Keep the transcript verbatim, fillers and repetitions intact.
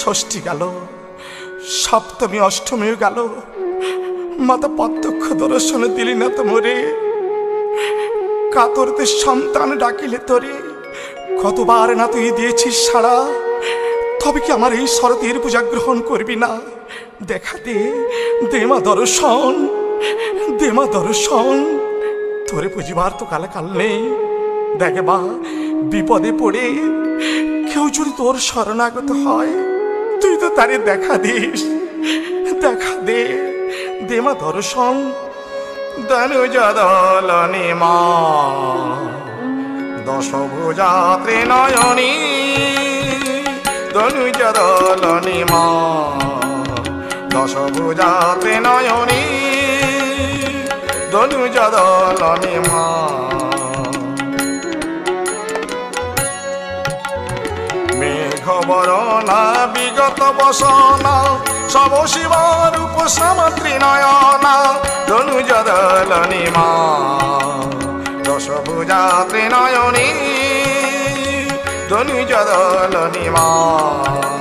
ষষ্ঠী গেল, সপ্তমী অষ্টমীও গেল, মাতা প্রত্যক্ষ দর্শনে দিলি না তো মোরে। কাতরতে সন্তান ডাকিলে তোরে কতবার না তুই দিয়েছিস সাড়া, তবে কি আমার এই শরতের পূজা গ্রহণ করবি না? দেখা দে, দেমা দর্শন, দেমা দর্শন। তোরে পুজিবার তো কালাকাল নেই। দেখে বা, বিপদে পড়ে কেউ যদি তোর শরণাগত হয়, তুই তো তারে দেখা দিস। দেখা দে, দেমা দর্শন। ধনুজ দলনে মা দশভুজা ত্রিনয়নী, ধনুজ দলনে মা দশভুজা ত্রিনয়নী, ধনুজ দলনে মা। মেঘ বরণা বিগত বসনা, সব শিব রূপ সামত্রী নয়না, ধনুজ দলনে মা দশভুজা ত্রিনয়নী, ধনুজ দলনে মা।